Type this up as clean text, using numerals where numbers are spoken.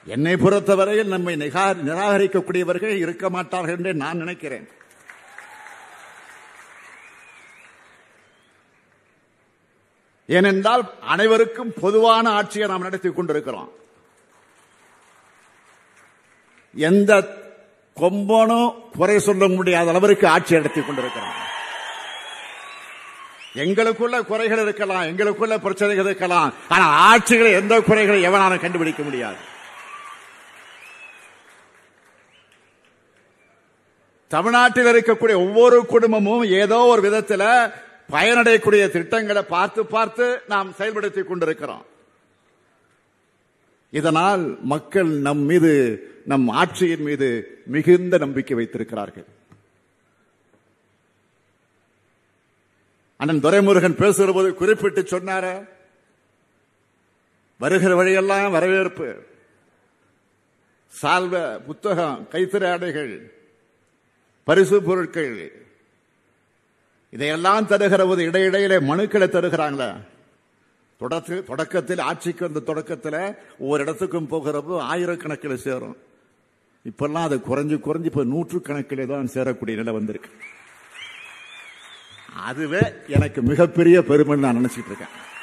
என்னை பொறுத்தவரையில் நம்மை நிராகரிக்கக்கூடியவர்கள் இருக்க மாட்டார்கள் என்று நான் நினைக்கிறேன். ஏனென்றால் அனைவருக்கும் பொதுவான ஆட்சியை நாம் நடத்திக் கொண்டிருக்கிறோம். எந்த கொம்பனும் குறை சொல்ல முடியாத அளவிற்கு ஆட்சி நடத்திக் கொண்டிருக்கிறோம். எங்களுக்குள்ள குறைகள் இருக்கலாம், எங்களுக்குள்ள பிரச்சனைகள் இருக்கலாம், ஆனால் ஆட்சிகளை எந்த குறைகளை எவனாலும் கண்டுபிடிக்க முடியாது. தமிழ்நாட்டில் இருக்கக்கூடிய ஒவ்வொரு குடும்பமும் ஏதோ ஒரு விதத்தில் பயனடையக்கூடிய திட்டங்களை பார்த்து பார்த்து நாம் செயல்படுத்திக் கொண்டிருக்கிறோம். இதனால் மக்கள் நம் மீது, நம் ஆட்சியின் மீது மிகுந்த நம்பிக்கை வைத்திருக்கிறார்கள். அண்ணன் துரைமுருகன் பேசுகிற போது குறிப்பிட்டு சொன்னார, வருகிற வழியெல்லாம் வரவேற்பு, சால்வ, புத்தகம், கைத்தறி ஆடைகள், பரிசு பொருட்கள், இதையெல்லாம் தருகிற போது இடையிடையிலே மனுக்களை தருகிறாங்களே. தொடக்கத்தில் ஆட்சிக்கு வந்த தொடக்கத்தில் ஒவ்வொரு இடத்துக்கும் போகிற போது ஆயிரக்கணக்கில் சேரும். இப்பெல்லாம் அது குறைஞ்சு குறைஞ்சு இப்ப 100 தான் சேரக்கூடிய நிலை வந்திருக்கு. அதுவே எனக்கு மிகப்பெரிய பெருமைன்னு நான் நினைச்சிட்டு இருக்கேன்.